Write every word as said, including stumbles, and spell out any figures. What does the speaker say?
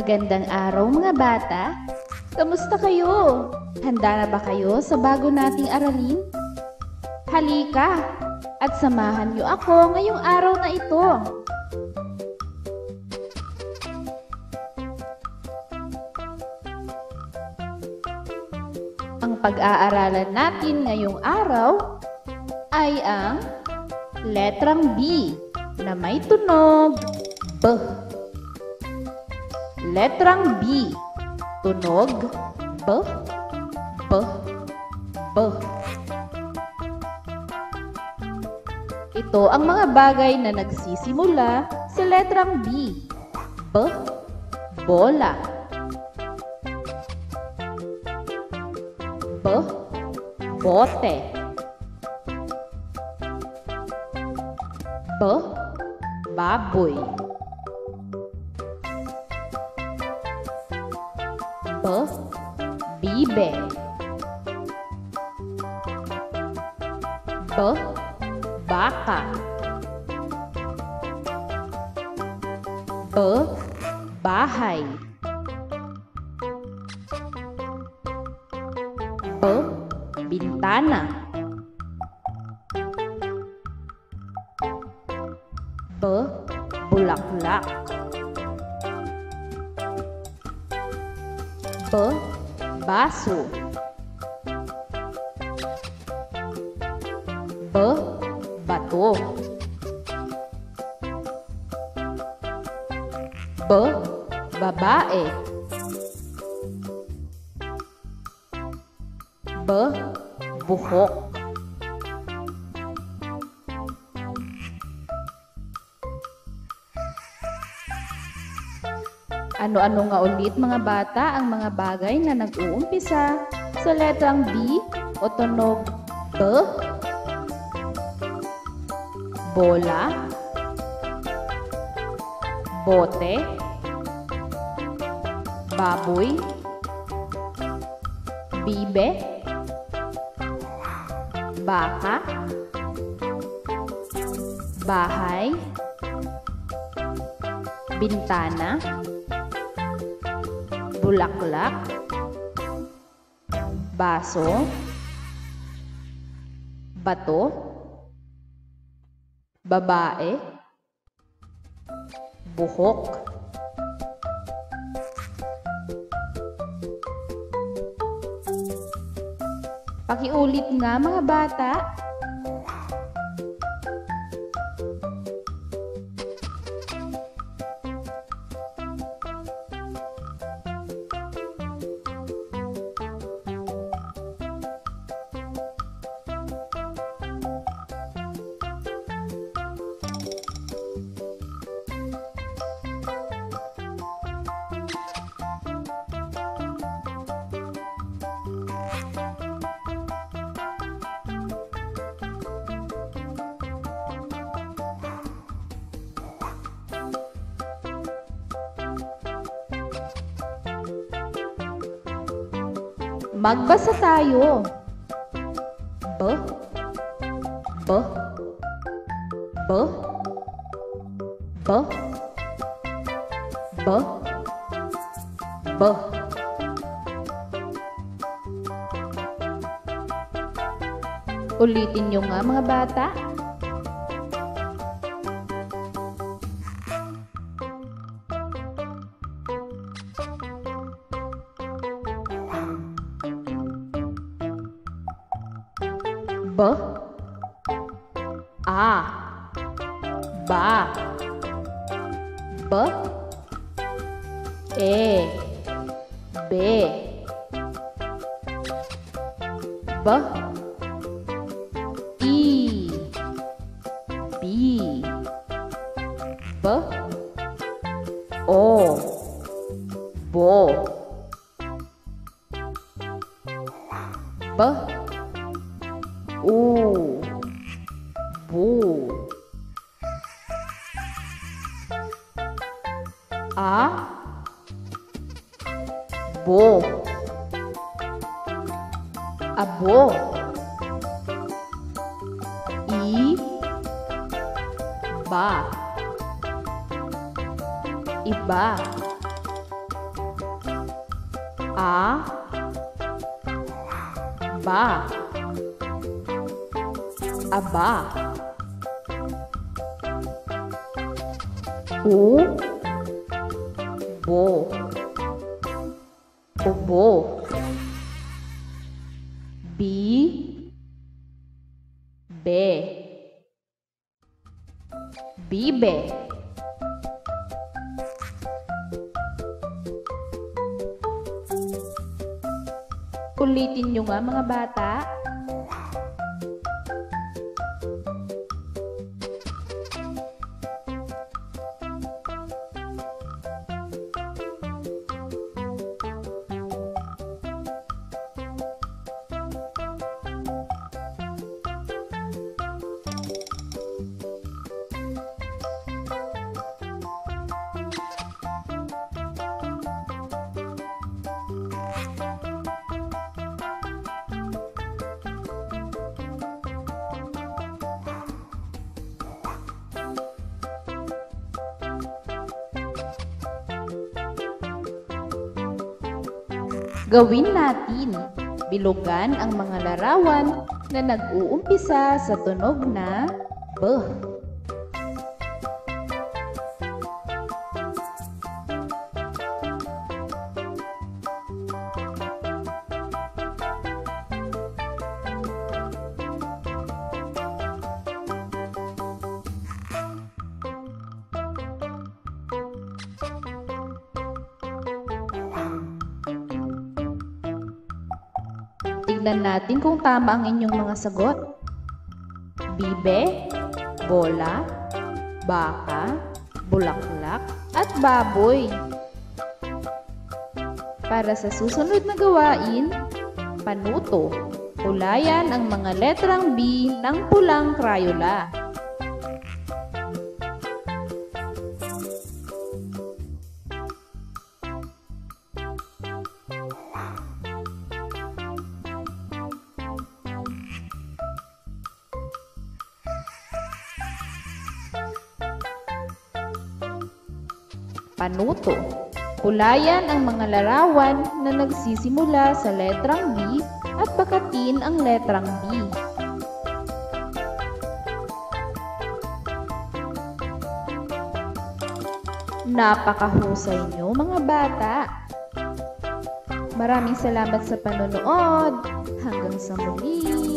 Magandang araw mga bata! Kamusta kayo? Handa na ba kayo sa bago nating aralin? Halika at samahan niyo ako ngayong araw na ito. Ang pag-aaralan natin ngayong araw ay ang letrang B na may tunog B. Letrang B, tunog B, B, B. Ito ang mga bagay na nagsisimula sa letrang B. B, bola. B, bote. B, baboy. B, bibe. B, baka. B, bahay. B, bintana. B, bulaklak. B, baso. B, bato. B, babae. B, buhok. Ano-ano nga ulit mga bata ang mga bagay na nag-uumpisa sa letrang B o tunog B? Bola, bote, baboy, bibe, baka, bahay, bintana, bulaklak, baso, bato, babae, buhok. Pakiulit nga mga bata. Magbasa tayo. B, B, B, B, B, B. Ulitin niyo nga mga bata. B, a, ba, b, e, be, b, i, bi, b, o, bo, b, u, bu, a, bo, abo, i, ba, iba, A, ba, aba. U, bo, ubo. Bi, be, bibe. Ulitin nyo nga mga bata. Gawin natin. Bilugan ang mga larawan na nag-uumpisa sa tunog na B. Tignan natin kung tama ang inyong mga sagot. Bibe, bola, baka, bulaklak, at baboy. Para sa susunod na gawain, panuto. Hulayan ang mga letrang B ng pulang Crayola. Panuto. Hulayan ang mga larawan na nagsisimula sa letrang B at bakatin ang letrang B. Napakahusay niyo mga bata. Maraming salamat sa panonood. Hanggang sa muli.